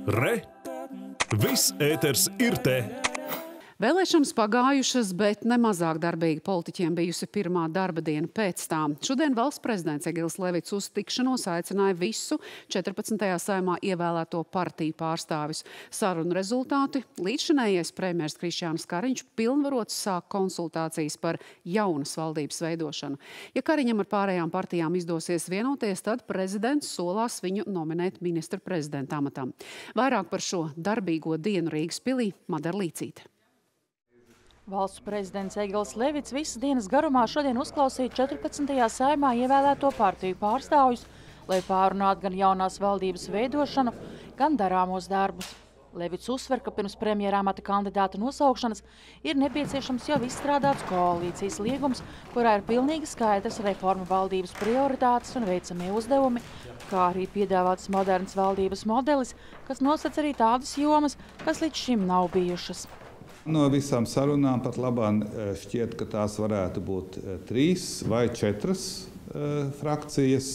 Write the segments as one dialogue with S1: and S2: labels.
S1: Re! Viss ēters ir te!
S2: Vēlēšanas pagājušas, bet nemazāk darbīgi politiķiem bijusi pirmā darba diena pēc tām. Šodien valsts prezidents Egils Levits uz tikšanos aicināja visu 14. Saeimā ievēlēto partiju pārstāvis. Sarunu rezultāti līdzšinējais premjers Krišjānis Kariņš pilnvarots sāk konsultācijas par jaunas valdības veidošanu. Ja Kariņam ar pārējām partijām izdosies vienoties, tad prezidents solās viņu nominēt ministra prezidenta amatam. Vairāk par šo darbīgo dienu Rīgas pilī Madara Līcīte.
S3: Valsts prezidents Egils Levits visas dienas garumā šodien uzklausīja 14. Saeimā ievēlēto partiju pārstāvjus, lai pārunātu gan jaunās valdības veidošanu, gan darāmos darbus. Levits uzsver, ka pirms premjera amata kandidāta nosaukšanas ir nepieciešams jau izstrādāts koalīcijas līgums, kurā ir pilnīgi skaidrs reformu valdības prioritātes un veicamie uzdevumi, kā arī piedāvāts moderns valdības modelis, kas nosacīts arī tādas jomas, kas līdz šim nav bijušas.
S4: No visām sarunām pat labāk šķiet, ka tās varētu būt 3 vai 4 frakcijas.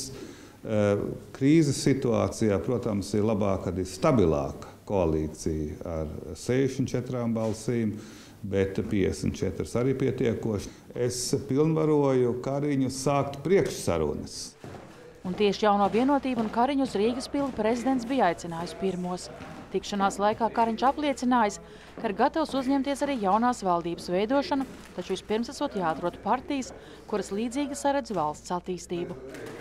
S4: Krīzes situācijā, protams, ir labāk, kad ir stabilāka koalīcija ar 64 balsīm, bet 54 arī pietiekoši. Es pilnvaroju Kariņu sākt priekšsarunas.
S3: Un tieši jauno vienotību un Kariņu uz Rīgas pili prezidents bija aicinājis pirmos. Tikšanās laikā Kariņš apliecinājis, ka ir gatavs uzņemties arī jaunās valdības veidošanu, taču vispirms esot jāatrod partijas, kuras līdzīgi saredz valsts attīstību.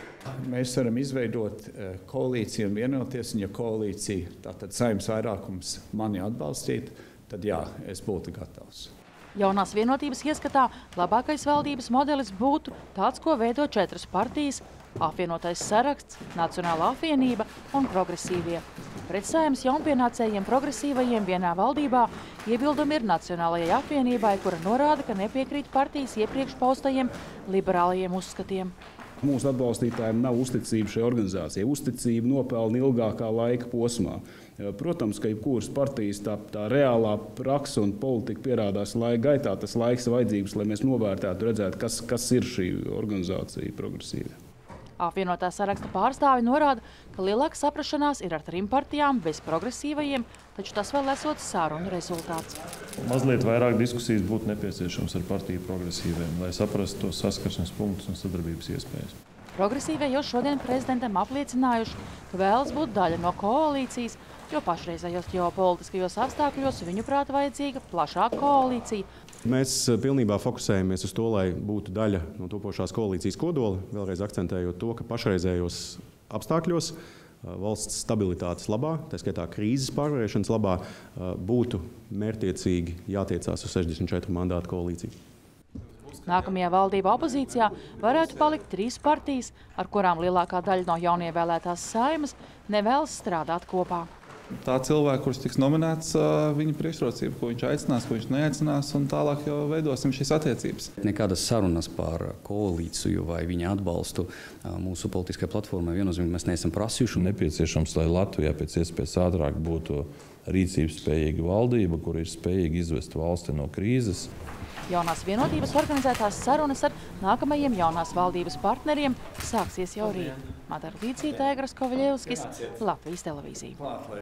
S5: Mēs varam izveidot koalīciju un vienoties, un ja koalīcija, tātad Saeimas vairākums mani atbalstīt, tad jā, es būtu gatavs.
S3: Jaunās vienotības ieskatā labākais valdības modelis būtu tāds, ko veido 4 partijas – apvienotais saraksts, Nacionālā apvienība un progresīvie. Pret Saeimas jaunpienācējiem progresīvajiem vienā valdībā iebildumi ir Nacionālajai apvienībai, kura norāda, ka nepiekrīt partijas iepriekš paustajiem liberālajiem uzskatiem.
S6: Mūsu atbalstītājiem nav uzticība šai organizācijai. Uzticība nopelna ilgākā laika posmā. Protams, ka jebkuras partijas tā reālā praksa un politika pierādās laika gaitā. Tas laiks vajadzības, lai mēs novērtētu, redzētu, kas ir šī organizācija progresīva.
S3: Apvienotā saraksta pārstāvi norāda, ka lielāka saprašanās ir ar 3 partijām bez progresīvajiem, taču tas vēl esot sarunu rezultāts.
S7: Mazliet vairāk diskusijas būtu nepieciešams ar partiju progresīviem, lai saprastu tos saskarsmes punktus un sadarbības iespējas.
S3: Progresīvie jau šodien prezidentam apliecinājuši, ka vēlas būt daļa no koalīcijas, jo pašreizējos ģeopolitiskajos apstākļos viņuprāt vajadzīga plašāka koalīcija.
S8: Mēs pilnībā fokusējamies uz to, lai būtu daļa no topošās koalīcijas kodola, vēlreiz akcentējot to, ka pašreizējos apstākļos valsts stabilitātes labā, tā skaitā krīzes pārvarēšanas labā, būtu mērķtiecīgi jātiecās uz 64 mandātu koalīciju.
S3: Nākamajā valdība opozīcijā varētu palikt 3 partijas, ar kurām lielākā daļa no jaunievēlētās Saeimas nevēlas strādāt kopā.
S9: Tā cilvēka, kurš tiks nominēts, viņa priekšrocība, ko viņš aicinās, ko viņš neaicinās, un tālāk jau veidosim šīs attiecības.
S10: Nekādas sarunas par koalīciju vai viņa atbalstu mūsu politiskajai platformai viennozīmīgi mēs neesam prasījuši.
S7: Nepieciešams, lai Latvijā pēc iespējas ātrāk būtu rīcības spējīga valdība, kur ir spējīga izvest valsti no krīzes.
S3: Jaunās vienotības organizētās sarunas ar nākamajiem jaunās valdības partneriem sāksies jau rīt. Madara Līcīte, Egils Kovaļevskis, Latvijas televīzija.